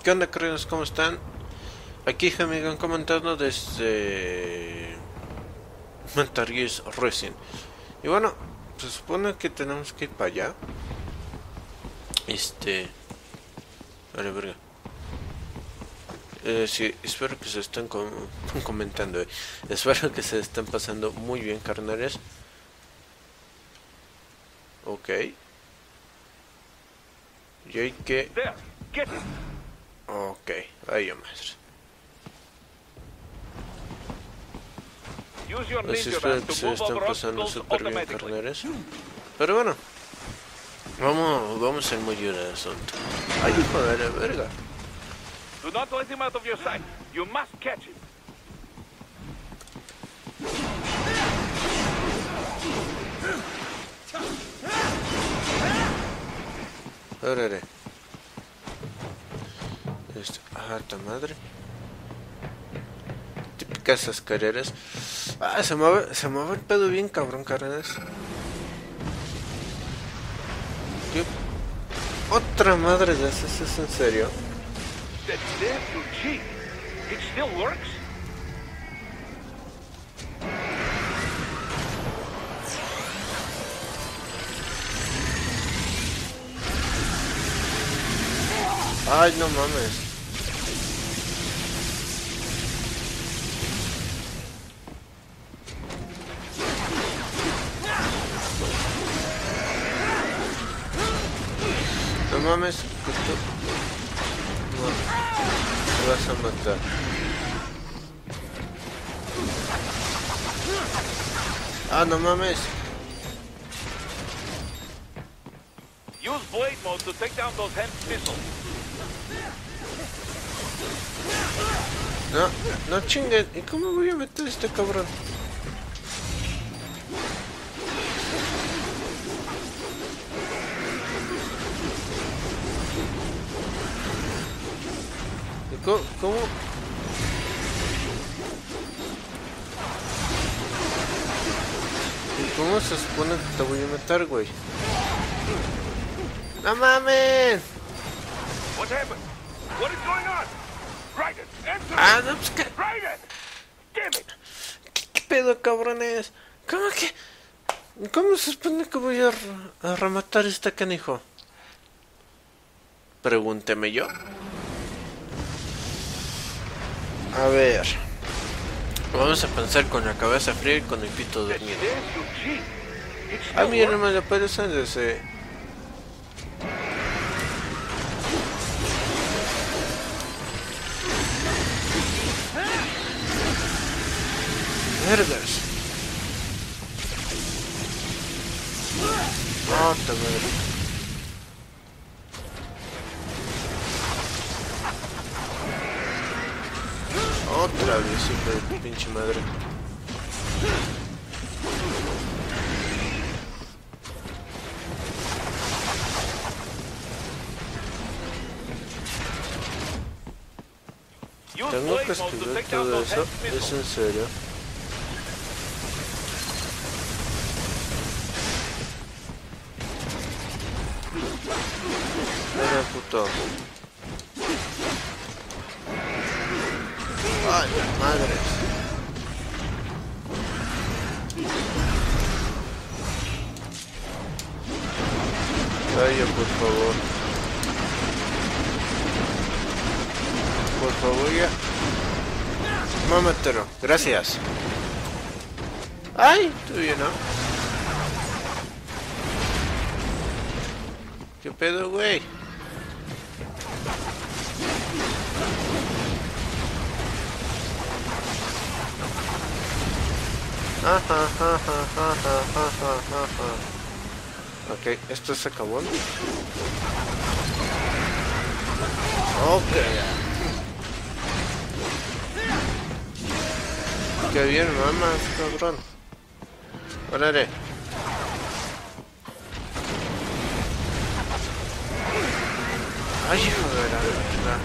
¿Qué onda, carreras? ¿Cómo están? Aquí Jamigan comentando desde Metal Gear Rising. Y bueno, se supone que tenemos que ir para allá. Vale, verga. Sí, espero que se estén comentando. Espero que se estén pasando muy bien, carnales. Ok. Y hay que... Ok, vaya madre. Pues espero que se estén pasando súper bien, carnales. Pero bueno, vamos en medio del asunto. Ay, hijo de la verga. Do not let him out of your sight. You must catch him. Órale. Esta madre. Típicas escaleras. Ah, se mueve el pedo bien, cabrón, carnales. ¿Qué? Otra madre de esas, ¿es en serio? That's there to cheat. It still works. Ay, no mames. No mames, que tú... No, te vas a matar. Ah, no mames. Use blade mode to take down those hand missiles. No, no chinguen. ¿Y cómo voy a meter a este cabrón? ¿Y cómo? ¿Y cómo se supone que te voy a meter, güey? ¡No mames! What happened? What is going on? Right it. Answer. Ah, no, pues que... Right it. Damn it. ¿Qué pedo, cabrones? ¿Cómo que...? ¿Cómo se supone que voy a rematar este canijo? Pregúnteme yo. A ver. Vamos a pensar con la cabeza fría y con el pito That's dormido. there to cheat. It Ah, still mira, no works. me lo parece desde... Vergas. Oh, te madre. Otra vez, hijo de tu pinche madre. Use Tengo que blade mode to estudiar take down todo those eso. hand ¿Es missiles. en serio? Mira, puto. Ay, madres. Vaya, por favor. Por favor, ya. Mámatelo. Gracias. Ay, tú bien, ¿no? ¿Qué pedo, güey? Ok, esto se acabó. Ok. Qué bien, mamá, cabrón. Órale. Ay, hijo de la verdad.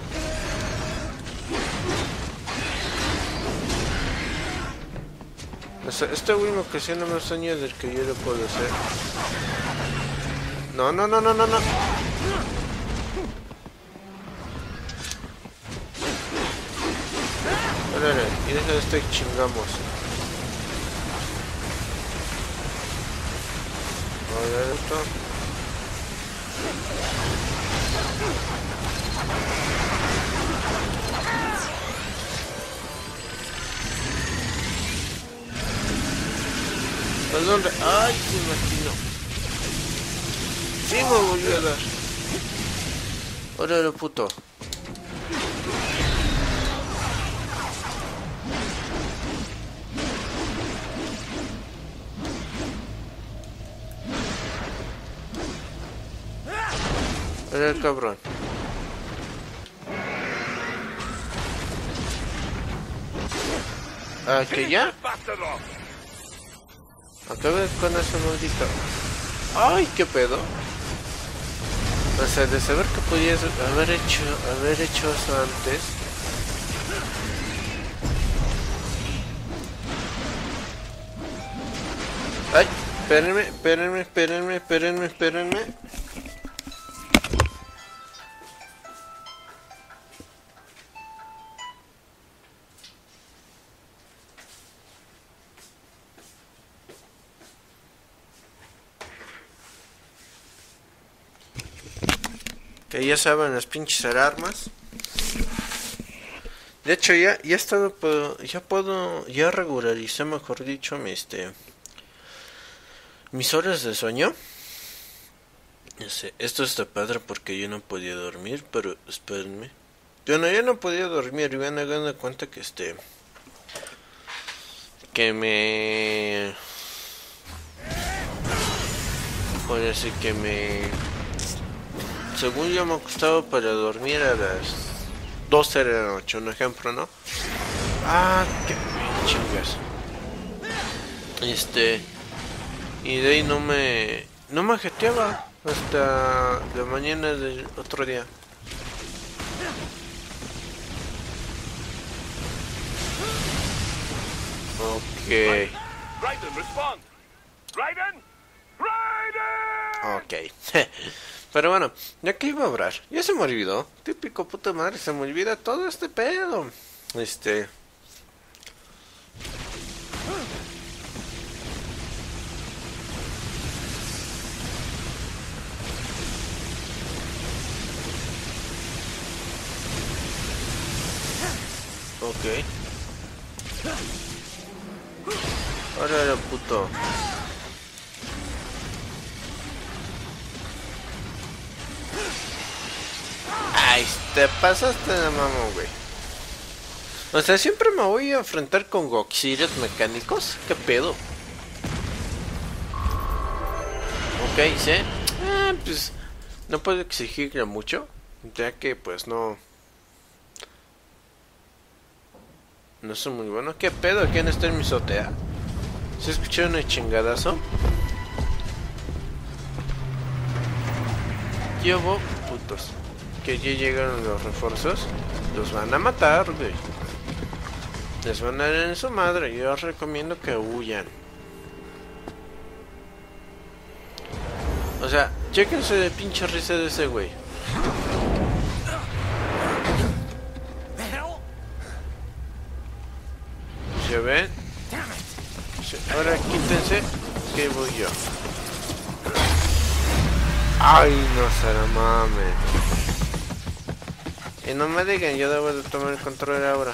Este güey me ocasiona más daño del que yo le puedo hacer. No, no, no, no, no, no. este chingamos. Ahora esto. ¿A dónde? ¡Ay, se me atinó! ¡Sí me volvió a dar! ¡Órale, puto! ¡Órale, cabrón! ¿Ah, que ya? Acabé con ese maldito. ¡Ay, qué pedo! O sea, de saber que podías haber hecho eso antes. ¡Ay! Espérenme. Que ya saben, las pinches alarmas. De hecho ya ya regularicé, mejor dicho, mis horas de sueño. Esto está padre porque yo no podía dormir, pero espérenme. Yo no podía dormir y van a dar cuenta que Pues así que según yo me acostaba para dormir a las 12 de la noche, un ejemplo, ¿no? Ah, qué chingas. Y de ahí no me jeteaba hasta la mañana del otro día. Ok. Raiden, respond. Raiden. Ok. Pero bueno, ya que iba a hablar, ya se me olvidó. Típico puta madre, se me olvida todo este pedo. Ok. Ahora puto. Ay, te pasaste de mamón, güey. O sea, siempre me voy a enfrentar con Goxirios mecánicos. ¿Qué pedo? Ok, sí. Pues no puedo exigirle mucho, ya que pues no soy muy bueno. ¿Qué pedo? ¿Quién está en mi azotea? ¿Se escucharon el chingadazo? Llevo putos. Que ya llegaron los refuerzos. Los van a matar, güey. Les van a dar en su madre. Yo os recomiendo que huyan. O sea, chéquense de pinche risa de ese güey. ¿Se ven? Sí. Ahora quítense. Que voy yo. Ay, no se la mames. Y no me digan, yo debo de tomar el control ahora.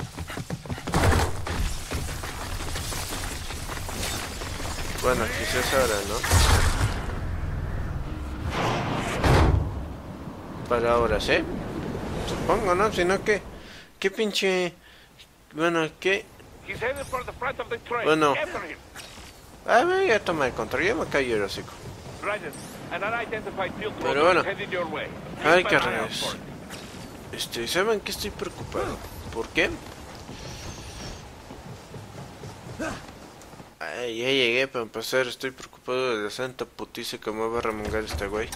Bueno, quizás ahora, ¿no? Para ahora, ¿sí? Supongo, ¿no? Si no, ¿qué pinche... Bueno, ¿qué? Bueno. A ver, ya toma el control, ya me cayó el hocico. Pero bueno. Ay, carreras. ¿Saben que estoy preocupado? ¿Por qué? Ay, ya llegué para empezar. Estoy preocupado de la santa putiza que me va a remongar este güey.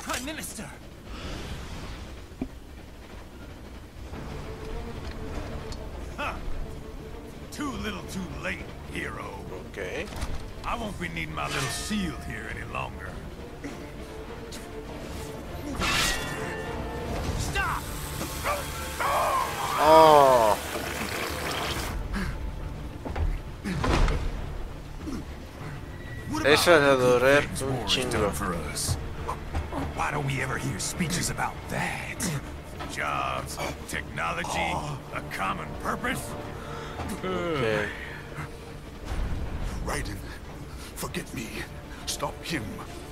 Too little too late, hero. Okay. I won't be needing my little shield here any longer. Stop! Oh. empiezo a adorar Things un war's chingo. done for us. Why don't we ever hear speeches about that? Jobs, technology, a common purpose? Okay. Raiden, forget me. Stop him.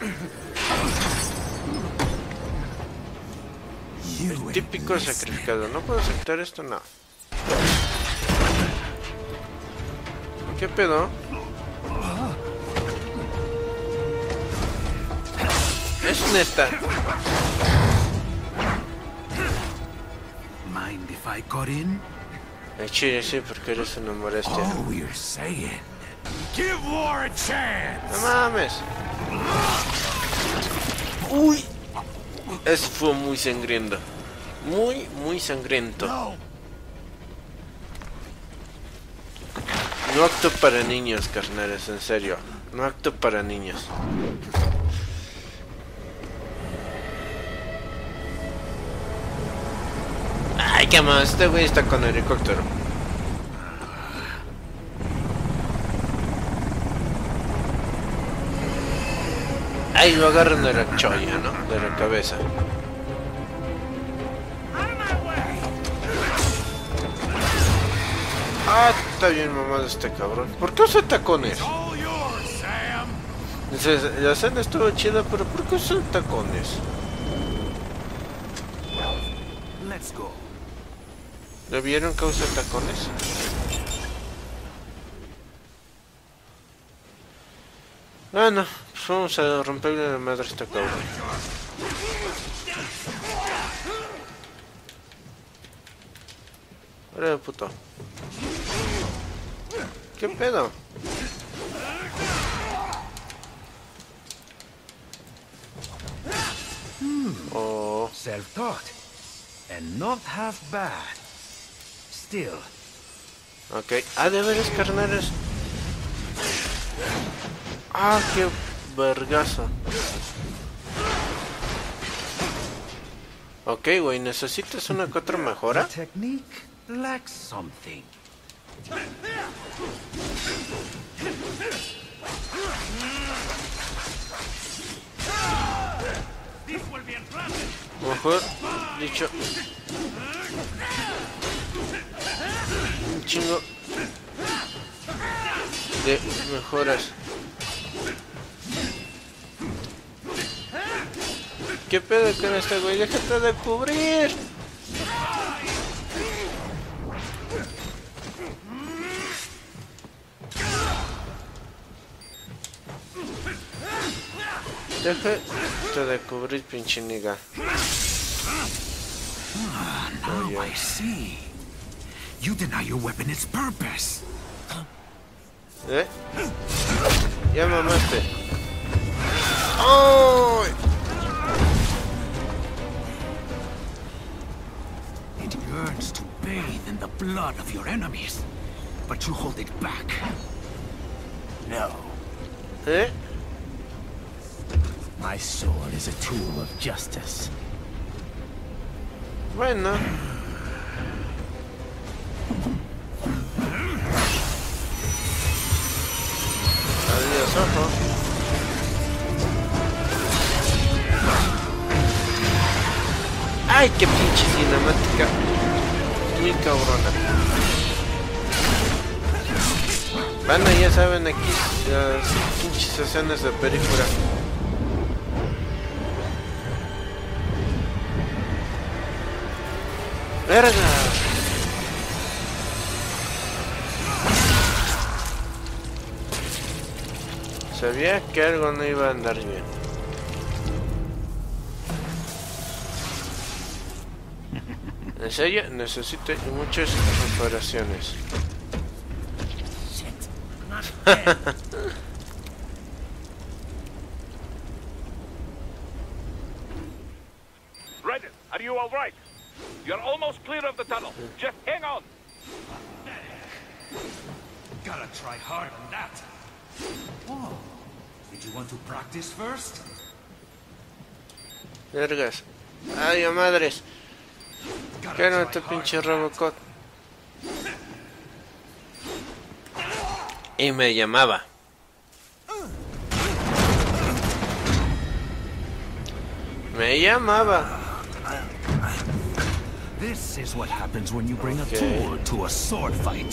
You Típico sacrificado. No puedo aceptar esto, no. ¿Qué pedo? Es neta. mind if I got in? Ay, chile, sí, porque eres una molestia. Oh, you're saying. Give war a chance. No mames. Uy. Eso fue muy sangriento. Muy sangriento. No. No acto para niños, carnales, en serio. No acto para niños. Ay, qué más, este güey está con el helicóptero. Ay, lo agarran de la cholla, ¿no? De la cabeza. Ah, está bien mamado este cabrón. ¿Por qué usa tacones? All yours, Sam. Dices, la escena estuvo chida, pero ¿por qué usa tacones? Let's go. ¿Lo vieron que usa tacones? Bueno, pues vamos a romperle la madre a este cabrón. Órale, puto. ¿Qué pedo? Oh, Self-taught. And not half bad. Still. ok. Ah, de veras, carnales. Ah, qué vergazo. Ok, güey, ¿necesitas una que otra mejora? The technique lacks something. Mejor dicho, un chingo de mejoras. ¿Qué pedo con este güey? ¡Déjate de cubrir! Déjate de cubrir, pinche niga. Now I see. You deny your weapon its purpose. ¿Eh? Ya mamaste. ¡Oh! It yearns to bathe in the blood of your enemies, but you hold it back. No. ¿Eh? My sword is a tool of justice. Bueno. Adiós, ojo. ¡Ay, qué pinche cinemática! Muy cabrona. Bueno, ya saben, aquí las pinches escenas de película. ¡Verga! Sabía que algo no iba a andar bien. En serio, necesito muchas operaciones. Raiden, are you all right? You're almost clear of the tunnel. Just hang on. Gotta try hard on that. Oh, did you want to practice first? Vergas. Ay, a madres. ¿Qué era este pinche Robocop? Y me llamaba. Me llamaba. This is what happens when you bring a Okay. tool to a sword fight.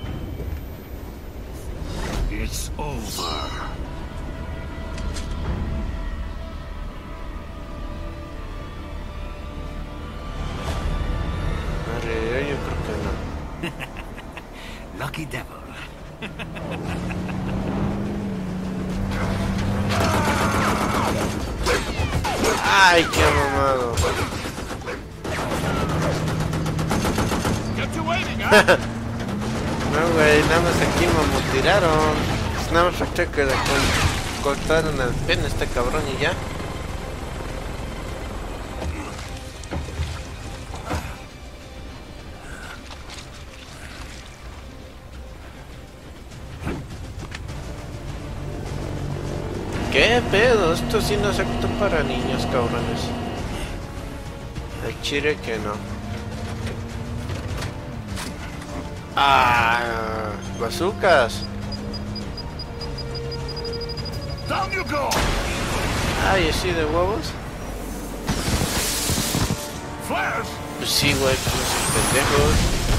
It's over. Madre, yo creo que no. Lucky devil. Ay, qué mamado. Get to waiting, huh? No, güey, nada más aquí me tiraron. Pues nada más falta que le cortaron el pene a este cabrón y ya. ¿Qué pedo? Esto sí no es apto para niños, cabrones. El chile que no. Ah, bazucas. Down you go! Ay, así de huevos. Flares! Pues sí, güey, pues no son pendejos.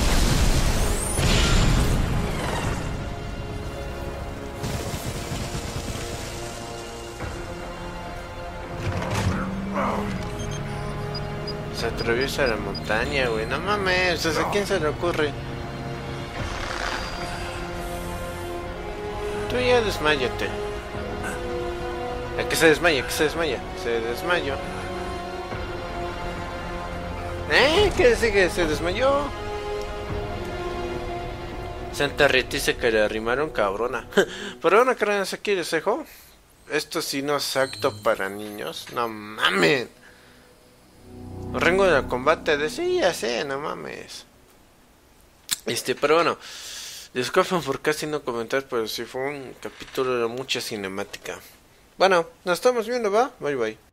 Se atraviesa la montaña, güey. No mames, ¿a quién se le ocurre? Tú ya desmayate. ¿A que se desmaya? ¿Que se desmaya? Se desmayó. ¿Qué sigue? ¿Se desmayó? Santa Rita dice que le arrimaron cabrona. Pero bueno, carnales, aquí les dejo. Esto sí no es apto para niños. No mames. Rango de combate de sí, ya sé, no mames. Pero bueno, disculpen por casi no comentar, pero sí fue un capítulo de mucha cinemática. Bueno, nos estamos viendo, ¿va? Bye bye.